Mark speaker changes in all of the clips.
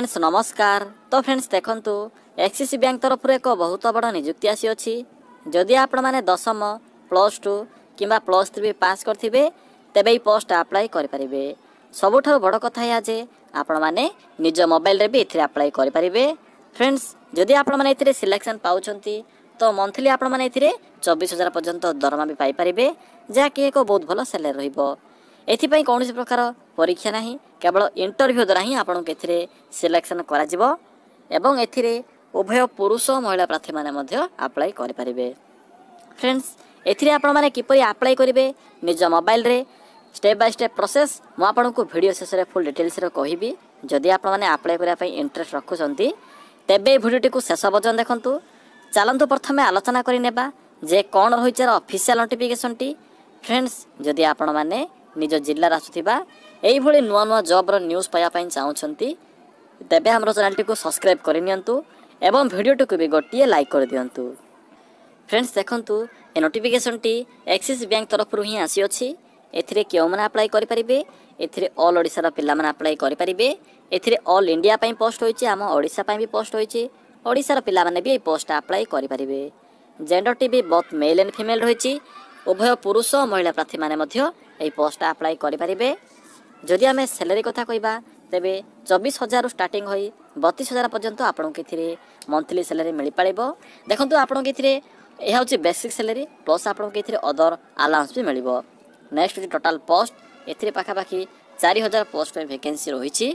Speaker 1: Friends नमस्कार। तो friends देखंतु एक्सिस बैंक तरफ एक बहुत बड़ नियुक्ति आसी अछि। जदि आपण माने दशम +2 किंबा +3 पास करथिबे तेबे ई पोस्ट अप्लाई करि परिबे। सबुठार बड़ कथा या जे आपण माने निज मोबाइल रे भी इथिरे अप्लाई करि परिबे। फ्रेंड्स जदि आपण माने इथिरे सिलेक्शन पाउछंती तो मंथली आपण माने इथिरे 24,000 पर्यंत दरमा भी पाई परिबे, जा कि एक बहुत भलो सैलरी रहिबो। एथिपाई कौन प्रकार परीक्षा नहीं, केवल इंटरव्यू द्वारा ही आपको एथिरे सिलेक्शन करा जिवो एवं एथिरे उभय पुरुष और महिला प्रार्थी माने मध्य अप्लाई करि परिबे। फ्रेंड्स एथिरे आपण माने किपरि अप्लाई करिवे निज मोबाइल रे स्टेप बाय स्टेप प्रोसेस मु आपनको वीडियो शेष रे फुल डिटेल्स रे कहिबी। जदि आपण माने अप्लाई करिया पई इंटरेस्ट रखुछंती तेबे वीडियोटी को शेष पर्यंत देखंतु। चलंतु प्रथमे आलोचना करि नेबा जे कोन रहिछ ऑफिशियल नोटिफिकेशन टी। फ्रेंड्स जदि आपण माने निज जिल्ला आसुथिबा एई भली नुआ नुआ जॉब रो न्यूज़ पाया पई चाहुछंती तेबे हमरो चैनल टी को सब्सक्राइब करि नियंतु एवं वीडियो टी को भी गोटिए लाइक कर दियंतु। फ्रेंड्स देखंतु ए नोटिफिकेशन टी एक्सिस बैंक तरफ रु ही आसी अछि। एथिरे केउ माने अप्लाई करि परिबे, एथिरे ऑल ओडिसा रो पिल्ला माने अप्लाई करि परिबे, एथिरे ऑल इंडिया पई पोस्ट होइछि, आम ओडिसा पई भी पोस्ट होइछि, ओडिसा रो पिल्ला माने भी ए पोस्ट अप्लाई करि परिबे। जेंडर टी भी बोथ मेल एंड फीमेल रहिछि, उभय पुरुष और महिला प्रार्थी माने मध्य ए पोस्ट अप्लाई करि परिबे। जदि आमे सैलरी कथा कहिबा तेबे 24,000 स्टार्टिंग होई 32,000 पर्यंत आपन के थिरे मंथली सैलरी मिलि पाइबो। देखंतु आपन के थिरे एहा होछि बेसिक सैलरी प्लस आपन के थिरे अदर अलाउंस भी मिलिबो। नेक्स्ट होछि टोटल पोस्ट, एथिरे पाखा पाखी 4,000 पोस्ट में वैकेंसी रहिछि।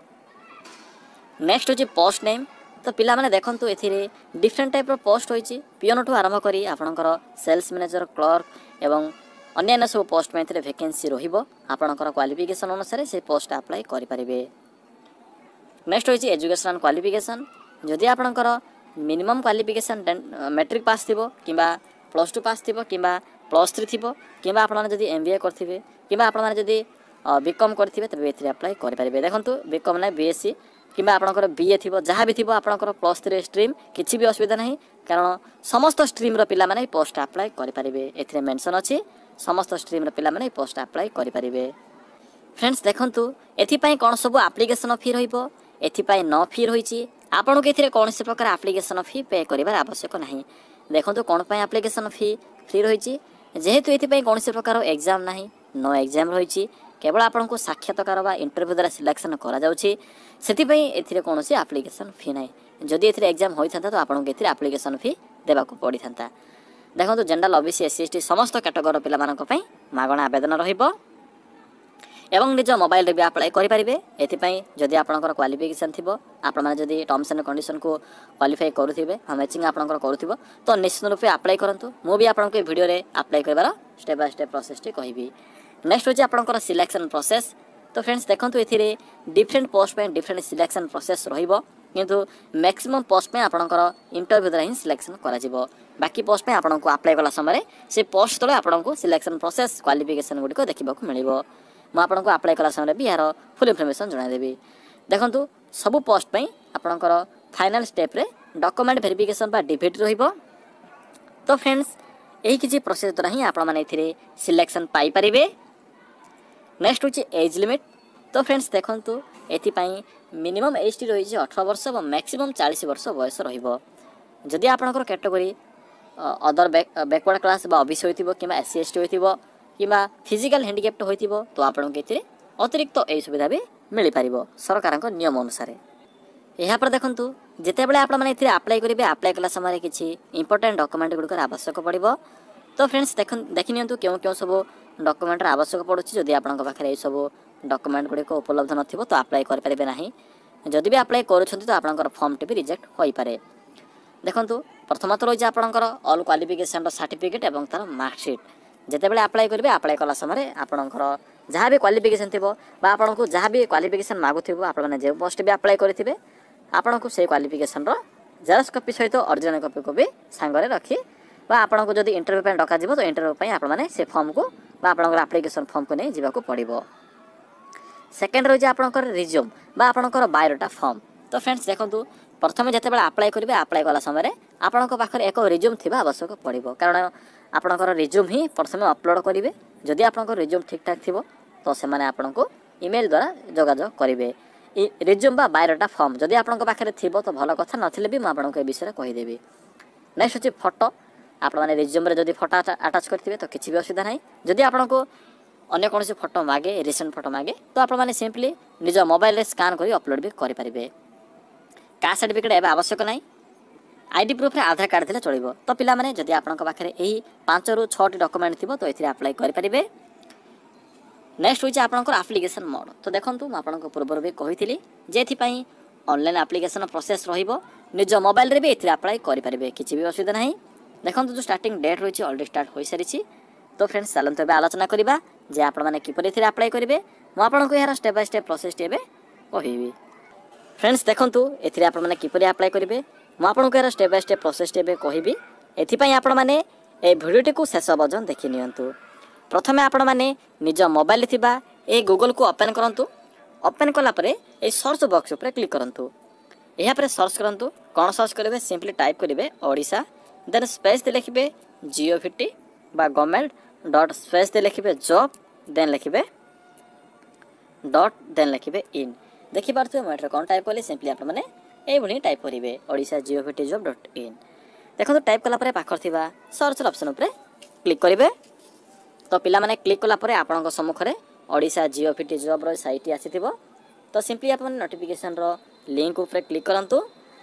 Speaker 1: नेक्स्ट होछि पोस्ट नेम। तो पिला माने देखंतु एथिरे डिफरेंट टाइप रो पोस्ट होइछि, पियोन ठु आरंभ करी आपनकर सेल्स मैनेजर, क्लर्क एवं अन्य सब पोस्ट में एथिरे वैकेंसी रहिबो। आपनकर क्वालिफिकेशन अनुसार से पोस्ट अप्लाई करि परिबे। नेक्स्ट होइछि एजुकेशनल क्वालिफिकेशन। जदि आपनकर मिनिमम क्वालिफिकेशन मैट्रिक पास थिबो किबा +2 पास थिबो किबा +3 थिबो किबा आपण माने जदि एमबीए करथिबे किबा आपण माने जदि बीकॉम करथिबे तबे एथिरे अप्लाई करि परिबे। देखंतु बीकॉम नै बीएससी किबा आपनकर बीए थिबो जहा भी थिबो आपनकर +3 स्ट्रीम किछि भी असुविधा नहीं, कारण समस्त स्ट्रीम रो पिला माने पोस्ट अप्लाई करि परिबे। एथिरे मेंशन अछि समस्त स्ट्रीम रो पिला माने पोस्ट अप्लाई करि परिबे। फ्रेंड्स देखंतु एथिपाई कोन सब एप्लीकेशन फी रहिबो, एथिपाई नो फी रहिछि। आपन के एथिरे कोनसे प्रकार एप्लीकेशन फी पे करिवार आवश्यक नहीं। देखंतु कोन पई एप्लीकेशन फी फ्री रहिछि, जेहेतु एथिपाई कोनसे प्रकार एग्जाम नहीं, नो एग्जाम रहिछि, केवल आपन को साक्षात्कार बा इंटरव्यू द्वारा सिलेक्शन करा जाउछि। सेथिपाई एथिरे कोनसे एप्लीकेशन फी नहीं। जदि एथिरे एग्जाम होई थांता तो आपन के एथिरे एप्लीकेशन फी देबा को पड़ी थांता। देखंतु जनरल ओबीसी एससी एसटी समस्त कैटेगरी पिला मानक पई मागणा आवेदन रहिबो एवं निज मोबाइल रे भी अप्लाई करि परिबे। एथिपाई जदि आपनकर क्वालिफिकेशन थिबो, आपण माने जदि टर्म्स एंड कंडीशन को क्वालिफाई करूथिबे, मैचिंग आपनकर करूथिबो तो निश्चित रूपे अप्लाई करंतु। मु भी आपन के वीडियो रे अप्लाई करबार स्टेप बाय स्टेप प्रोसेस टी कहिबी। नेक्स्ट होछि आपनकर सिलेक्शन प्रोसेस। तो फ्रेंड्स देखंतु एथिरे डिफरेंट पोस्ट पे डिफरेंट सिलेक्शन प्रोसेस रहिबो, किंतु मैक्सिमम पोस्ट में आपनकर इंटरव्यू द्वारा ही सिलेक्शन करा जिवो। बाकी पोस्ट में आपनको अप्लाई कला समय से पोस्ट तले आपनको सिलेक्शन प्रोसेस क्वालिफिकेशन गुडी को देखिबा को मिलिबो। म आपनको अप्लाई कला समय भी यार फुल इन्फॉर्मेशन जणाइ देबी। देखंतु सब पोस्ट पे आपनकर फाइनल स्टेप रे डॉक्यूमेंट वेरिफिकेशन बा डिबेट रहिबो। तो फ्रेंड्स एही किछि प्रोसेस द्वारा ही आपण माने एथिरे सिलेक्शन पाई परिबे। नेक्स्ट होछि एज लिमिट। तो फ्रेंड्स देखंतु एथि पई मिनिमम एज टी रही 18 वर्ष और मैक्सिमम 40 वर्ष बयस रहिबो। जदि आपनकर कैटेगरी अदर बैकवर्ड क्लास बा ओबीसी होइतिबो किबा एससी एसटी होइतिबो किबा फिजिकल हैंडिकैप्ट होइतिबो तो आपन के एथिरे अतिरिक्त ए सुविधा भी मिलि पारिबो सरकारक नियम अनुसार। यहाँ पर देखंतु जेते बेले आपण माने एथिरे अप्लाई करिवे, अप्लाई कला समय किछि इंपोर्टेंट डॉक्यूमेंट गुडकर आवश्यक पड़िबो। तो फ्रेंड्स देखि नियंतु केउ सब डॉक्यूमेंट आवश्यक पड़ुछि। जदि आपनक पाखरे ए सब डॉक्यूमेंट गुडी को उपलब्ध नथिबो तो अप्लाई कर परिबे नाही। जदि भी अप्लाई करूछंती तो आपनकर फॉर्म टी भी रिजेक्ट होई पारे। देखंतु प्रथमत रही आपनकर ऑल क्वालिफिकेशन सर्टिफिकेट एवं तार मार्कशीट। जेते बेले अप्लाई करिवे, अप्लाई कला समय आपनकर जहाँ भी क्वालिफिकेशन थिबो बा आपनको जहाँ भी क्वालिफिकेशन मागुथिबो, आपण माने जे पोस्ट भी अप्लाई करिथिबे आपनको से क्वालिफिकेशन रो जेरॉक्स कॉपी सहित ओरिजिनल कॉपी को भी सांगरे रखी बा आपनको जदि इंटरव्यू पे डका जिवो तो इंटरव्यू पे आपण माने से फॉर्म को बा आपनकर एप्लीकेशन फॉर्म को नै जिबा को पड़िबो। सेकेंड रही आपनकर रिज्यूम बा आपनकर बायोडाटा फॉर्म। तो फ्रेंड्स देखंतु प्रथमे जेते बेले अप्लाई करिवे, अप्लाई कला समय आपनक पाखरे एक रिज्यूम थिबा आवश्यक पड़िबो, कारण आपनकर रिज्यूम ही प्रथमे अपलोड करिवे। जदि आपनकर रिज्यूम ठीक ठाक थिबो तो से माने आपनको ईमेल द्वारा जोगाजोग करिवे रिज्यूम बा बायोडाटा फॉर्म जदि आपंक पाखे थी तो भल कथा नथिले भी मुझे ए विषय कहीदेवी। नेक्स्ट होची फोटो आप रिज्यूम जदि फोटो आटाच करेंगे तो किसी भी असुविधा ना। जदि आपको अन्य कौन फोटो मागे रिसेंट फोटो मागे तो आपने सिंपली निज मोबाइल रे स्कान कर अपलोड भी करेंगे। कास्ट सर्टिफिकेट एवं आवश्यक ना। आईडी प्रूफ रे आधार कार्ड चलो। तो पिला माने जदि आपंक पाखे यही 5 ରୁ 6 डॉक्यूमेंट थी तो ये अप्लाई करेंगे। नेक्स्ट होची आपनकर एप्लिकेशन मोड। तो देखो मुझे आपको पूर्व भी कही जे ऑनलाइन एप्लिकेशन प्रोसेस रहिबो निज मोबाइल रे भी ये अप्लाई करेंगे किसी भी असुविधा ना। देखो जो स्टार्टिंग डेट रही ऑलरेडी स्टार्ट हो सारी। तो फ्रेंड्स चलते ए आलोचना करवा जे आपने किपर अप्लाई करेंगे मुझे यार स्टेप बाय स्टेप प्रोसेस टी कहबी। फ्रेंड्स देखो ये आपने किपर अप्लाई करेंगे मुझे यार स्टेप बाय स्टेप प्रोसेस टी कहबी। एपाई आपने ये भिडियोटी को शेष पर्यटन देखी नियंतु। प्रथम आपण मैंने निज मोबाइल थिबा ए गूगल को ओपन करंतु। ओपन कलापर ये सर्च बॉक्स उपर क्लिक करंतु। यहाँ पर सर्च करंतु कौन सर्च करेंगे सिंपली टाइप करेंगे ओडिशा देन स्पेस दे लिखिबे जिओविटी बा गवर्नमेंट डॉट स्पेस दे लिखिबे जॉब देन लिखिबे डॉट देन लिखिबे इन। देखि पारथि मोटर कौन टाइप कले सिंपली आप मैंने ये टाइप करेंगे ओडिशा जिओविटी जॉब डॉट इन। देखो टाइप कलापर पाखर थिबा सर्च ऑप्शन उपर क्लिक करेंगे। तो पिला माने क्लिक कलापर आपण सम्मुख में ओडिशा जिओविटी जॉब रो साइट आसीथिबो। तो सिंपली आप नोटिफिकेशन रो लिंक उपर क्लिक करंतु।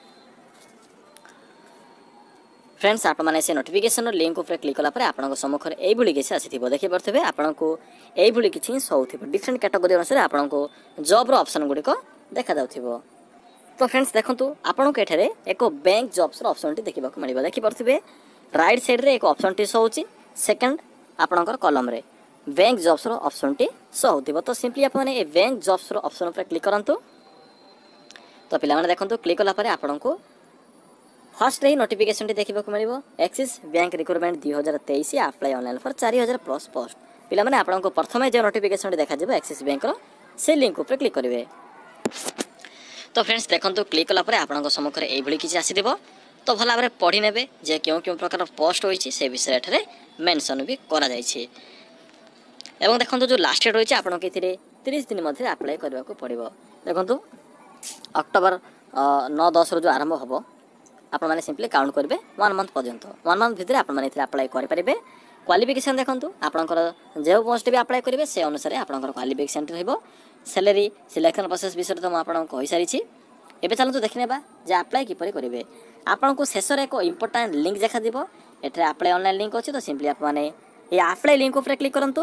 Speaker 1: फ्रेंड्स आप मैंने से नोटिफिकेशन लिंक उपर क्लिक कलापर आपण सम्मुख में यही किसी आसीथिबो। देखि पारथबे आपको यही किसी शोथिबो डिफरेंट कैटेगरी अनुसार आपको जॉब रो ऑप्शन गुड़िक देखा जाउथिबो। तो फ्रेंड्स देखंतु आपनको एठारे एक बैंक जॉब्स रो ऑप्शन टी देखिबा को मिलिबो। देखि पारथबे राइट साइड रे एक ऑप्शन टी शो होची सेकंड आपणकर कॉलम रे बैंक जॉब्स रो ऑप्शन टी शो होथिबो। तो सिंपली आपने ए बैंक जॉब्स रो ऑप्शन पर क्लिक करंतु। तो पिला माने देखंतु क्लिक कला परे आपनको फर्स्ट रे नोटिफिकेशन टी देखिबा को मिलिबो Axis Bank recruitment 2023 apply online for 4000 plus post. पिला माने आपनको प्रथमे जे नोटिफिकेशन टी देखा जिवो एक्सिस बैंक रो से लिंक ऊपर क्लिक करिवे। तो फ्रेंड्स देखंतु क्लिक कला परे आपनको सम्मुख रे एई भली किछि आसीदिबो। तो भला भाबरे पढ़ी नेबे जे क्यों प्रकार पोस्ट होईछि से विषय एठारे मेंशन भी करा जायछि। एवं देखंतु जो लास्ट डेट रही आपको ये 30 दिन मध्य अप्लाई करने को पड़ो। देखो अक्टोबर 9-10 जो आरंभ हम आपने सिंपली काउंट करेंगे 1 मंथ पर्यंत 1 मंथ भितर आपने अप्लाई करेंगे। क्वालिफिकेशन देखो आपंकर जो पोस्ट भी अप्लाई करेंगे से अनुसार आपंकर क्वालिफिकेशन रहिबो। सैलरी सिलेक्शन प्रोसेस विषय तो मुझे कही सारी। एबे चलतु देखने जे अप्लाई किपरि करेंगे। आपको शेष एक इंपोर्टाट लिंक देखा एठारे अप्लाई ऑनलाइन लिंक अच्छी। तो सिंपली आपने ये अप्लाई लिंक उपर क्लिक करंतु।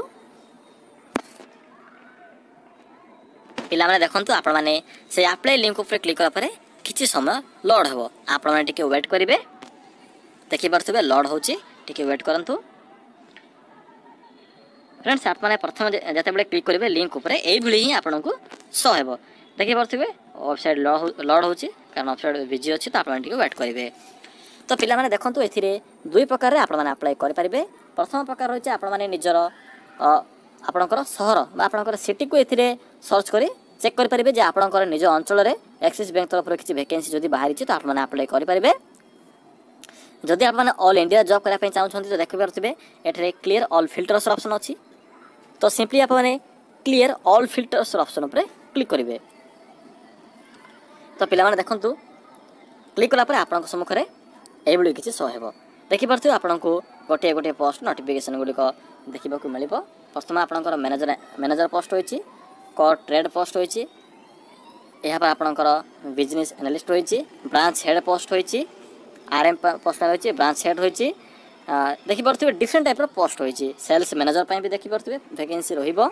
Speaker 1: पिला माने देखंतु आपण माने से अप्लाई लिंक उपर क्लिक करा परे किछि समय लोड हबो। आपण माने टिके वेट करिवे। देखि परथबे लोड होची टिके वेट करंतु। फ्रेंड्स आप माने प्रथम जते बेले क्लिक करिवे लिंक उपर एई भली ही आपनको शो हेबो। देखि परथबे वेबसाइट लोड होची कारण वेबसाइट बिजी अछि। तो आपण टिके वेट करिवे। तो पिला माने देखंतु एथिरे दुई प्रकार रे आपण माने अप्लाई करि परिबे। प्रथम प्रकार होची आपण माने निजर आपणकर सहर आपणकर सिटी को एथिरे सर्च करी चेक करि परिबे जे आपणकर निज अंचल रे एक्सिस बैंक तरफ किछि वैकेंसी जदि बाहरी छि तो आपण माने अप्लाई करि परिबे। जदि आपण माने ऑल इंडिया जॉब करा पय चाहू छथि तो देखि परथिबे एठरे क्लियर ऑल फिल्टर्स ऑप्शन अछि। तो सिंपली आपण माने क्लियर ऑल फिल्टर्स ऑप्शन ऊपर क्लिक करिवे। तो पिला माने देखंतु क्लिक कला परे आपणक सम्मुख रे एई भली किछि शो हेबो। देखि परथिबे आपणको गोटे गोटे पोस्ट नोटिफिकेशन गुडी को देखिबा को मिलिबो। प्रथम आपणकर मैनेजर पोस्ट होईछि को ट्रेड पोस्ट होईछि। यहाँ पर आपणकर बिजनेस एनालिस्ट होईछि ब्रांच हेड पोस्ट होईछि आरएम पोस्ट होईछि ब्रांच हेड होईछि। देखि परथिबे डिफरेंट टाइप रो पोस्ट होईछि। सेल्स मैनेजर पय भी देखि परथिबे वैकेंसी रहिबो।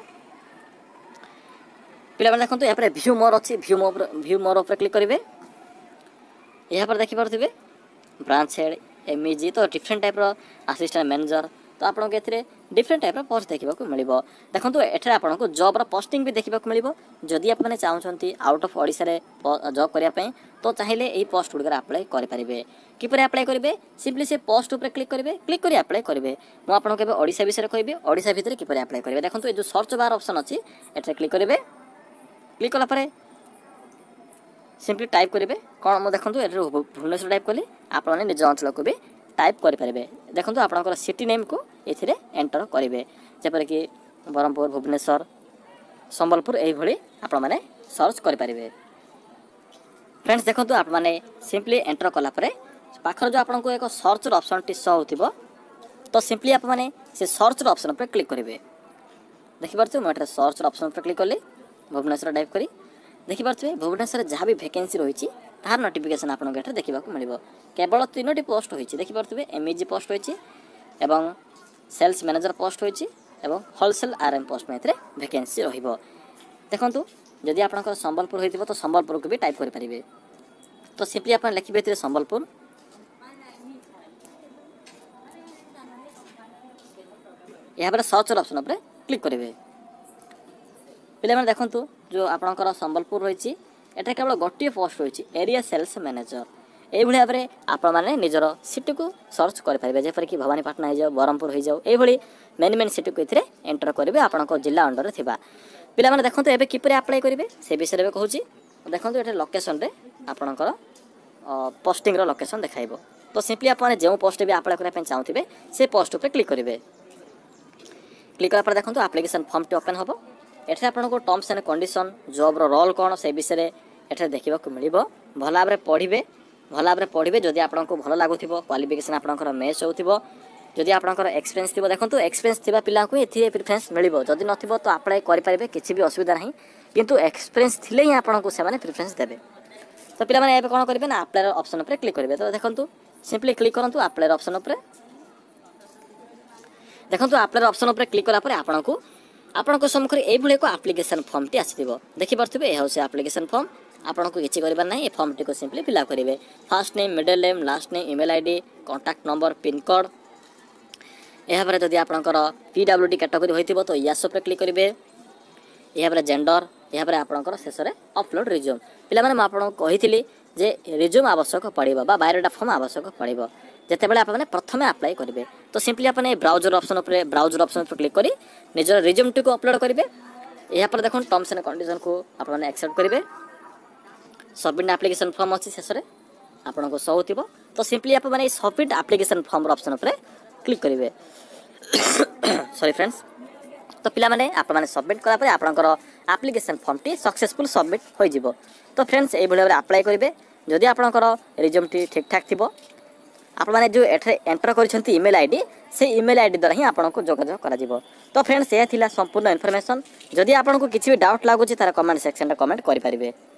Speaker 1: पिला माने देखंतु यहाँ पर व्यू मोर अछि व्यू मोर ऊपर क्लिक करिवे। यहाँ पर देखि परथिबे ब्रांच हेड एमईजी तो डिफरेंट टाइप रो असिस्टेंट मैनेजर। तो आपको एथिरे डिफरेंट टाइप रो पोस्ट देखा मिलिबो। देखंतु एठरे आपको जॉब रो पोस्टिंग भी देखा मिलिबो। जदि आपने चाहूछंती आउट ऑफ ओडिसा रे जॉब करिया पय तो चाहिले एई पोस्ट गुडकर अप्लाई करि परिबे। किपरि अप्लाई करिवे सिंपली से पोस्ट ऊपर क्लिक करिवे क्लिक करी अप्लाई करिवे। मु आपनको केबे ओडिसा विषय कहबे ओडिसा भितर किपरि अप्लाई करिवे। देखंतु ए जो सर्च बार ऑप्शन अछि एठरे क्लिक करिवे। क्लिक कला परे सिंपली टाइप करेंगे कौन मुझे देखो ये भुवनेश्वर टाइप कली आपने निज अंचल को भी टाइप करेंगे। देखो आपंकर सिटी नेम को ये एंटर करेंगे जपर कि ब्रह्मपुर भुवनेश्वर संबलपुर यही आप सर्च करेंगे। फ्रेंड्स देखो आप मैंने सिंपली एंटर कलापर पाखर जो आपको एक सर्च ऑप्शन टी शो हो तो सिंपली आप मैंने से सर्च ऑप्शन पर क्लिक करेंगे। देखिपे मुझे सर्च ऑप्शन पर क्लिक कली भुवनेश्वर टाइप करी देखिपे भुवनेश्वर जहाँ भी वैकेंसी रही तार नोटिफिकेशन आपको ये देखा मिले केवल 3टी पोस्ट होती देखिपे एमईजी पोस्ट होती सेल्स मैनेजर पोस्ट होती होलसेल आरएम पोस्ट में वैकेंसी देखूँ जदि आप संबलपुर होती तो संबलपुर को भी टाइप करेंगे। तो सिंपली आप लिखिए संबलपुर यहाँ सर्च ऑप्शन पर क्लिक करेंगे। पे देखूँ जो आपंकर संबलपुर रही है केवल गोटे पोस्ट रही एरिया सेल्स मैनेजर यही भाव में आप निजर सिटी को सर्च करेंगे जपरिक भवानीपाटना हो जाओ ब्रह्मपुर हो जाओ ये मेन मेन सिटी को ये एंटर करेंगे आपंक जिला अंडर थिबा पिला देखो ये किपर आप्लाय करेंगे से विषय में कहूँ देखो ये लोकेशन रे आपणकर पोस्टिंग लोकेशन देखा तो सिंपली आप जो पोस्ट भी आप्लाय करने चाहूँगे से पोस्ट पर क्लिक करेंगे। क्लिक करापर देखो आप्लिकेसन फॉर्म टी ओपन हम एठे आपको terms and condition job role कौन से विषय में एठे देखा मिल भल भाव पढ़े पढ़े जदि आपको भल लगुव क्वालिफिकेशन आपंकर मैच हो जदि आपंकर एक्सपीरियंस थी देखो एक्सपीरियंस थी पिला को ये प्रिफरेंस मिल जदि न तो आप्लाय करेंगे किसी भी असुविधा ना किंतु एक्सपीरियंस थी ही आपको से प्रिफरेंस देवे। तो पिला माने कौन करेंगे ना अप्लाई ऑप्शन पर क्लिक करेंगे। तो देखो सिंपली क्लिक करूँ अप्लाई ऑप्शन पर देखो अप्लाई ऑप्शन पर क्लिक कलापर आपको आपंक सम्मुख ये एक आप्लिकेसन फॉर्म टी आसो देखिपे यह हूँ आप्लिकेसन फॉर्म आपको किसी कर ना ये फॉर्म टी को सिंपली फिलअप करेंगे। First name middle name last name email ID contact number pin code यहाँ जदि आपंकर पीडब्ल्यूडी कैटेगरी होती तो यस पर क्लिक करेंगे। यहाँ जेंडर यहाँ आपंकर शेष में अपलोड रिज्यूम पिला आपको कही जे रिज्यूम आवश्यक पड़ो बायोडाटा फॉर्म आवश्यक पड़ो जितेबाला आपने प्रथम अप्लाई करेंगे। तो सिंपली आपने ब्राउजर ऑप्शन पर क्लिक करी निजर रिज्यूम टी को अपलोड करेंगे। यहाँ पर देखो टर्म्स एंड कंडीशन को आपने एक्सेप्ट करेंगे। सबमिट एप्लिकेशन फॉर्म अच्छी शेष में आपको शो हो तो सिंपली आपने सबमिट एप्लिकेशन फॉर्म ऑप्शन पर क्लिक करेंगे। सॉरी फ्रेंड्स तो पिला माने आपने सबमिट कलापर आपंकर एप्लिकेशन फॉर्म टी सक्सेसफुल सबमिट हो। तो फ्रेंड्स ये भाव में अप्लाई करेंगे जदि आपंकर रिज्यूम टी ठीक ठाक थी आपने जो एंटर कर ईमेल आईडी से ईमेल आईडी द्वारा ही आपको जोगाजोग करा। तो फ्रेंड्स यह संपूर्ण इनफॉरमेशन जदि आपको किसी भी डाउट लगुच तार कमेंट सेक्शन में कमेंट करेंगे।